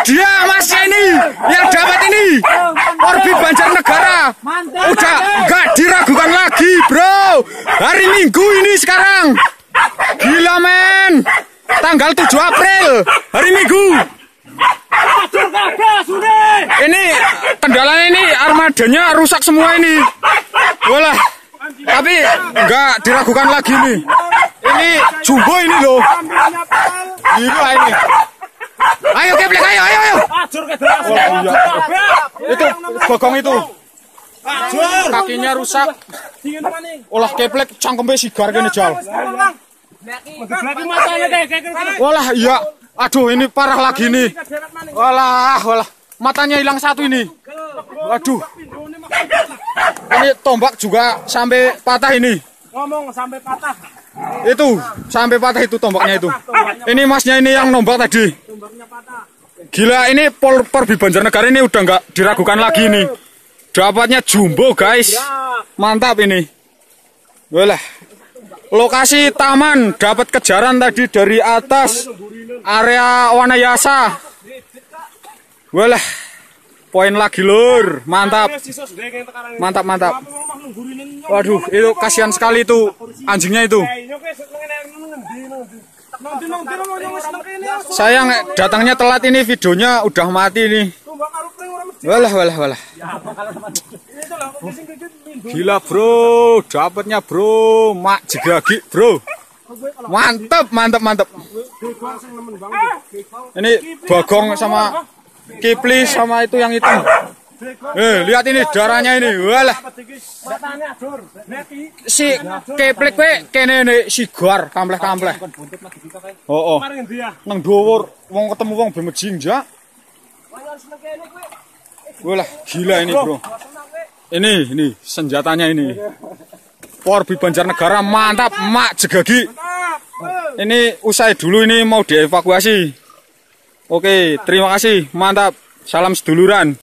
dia masnya ini yang dapat ini Orbi Banjarnegara. Udah nggak diragukan lagi, bro. Hari Minggu ini sekarang. Gila, men. Tanggal 7 April, hari Minggu. Ini kendalanya ini armadanya rusak semua ini. Walah. Tapi nggak diragukan lagi nih. Ini jumbo ini loh. Gila ini. Ayo keplek, ayo. Itu gogong itu. Kakinya rusak. Olah keplek cangkemnya sigar kene jal. Walah iya. Aduh ini parah lagi nih. Walah. Matanya hilang satu ini. Waduh. Ini tombak juga sampai patah ini. Ngomong sampai patah. Itu sampai patah itu tombaknya itu. Ini masnya ini yang nombak tadi. Gila ini Orbi Banjarnegara ini udah nggak diragukan lagi nih. Dapatnya jumbo guys. Mantap ini. Walah. Lokasi taman dapat kejaran tadi dari atas area Wanayasa. Walah. Poin lagi lur, mantap. Waduh, itu kasihan sekali itu anjingnya itu. Sayang datangnya telat ini, videonya udah mati nih. Walah. Gila bro, dapatnya bro, mak jegagi bro. Mantap. Ini bagong sama Kipli sama itu yang itu. Lihat ini darahnya ini. Walah. Si Kipli kowe kene sigar kampleh-kampleh. Oh. Nang dhuwur wong ketemu wong bemejing jak. Walah, gila ini, bro. Ini senjatanya ini. Orbi Banjarnegara mantap, mak jegagi. Ini usai dulu ini mau dievakuasi. Oke, terima kasih, mantap. Salam seduluran.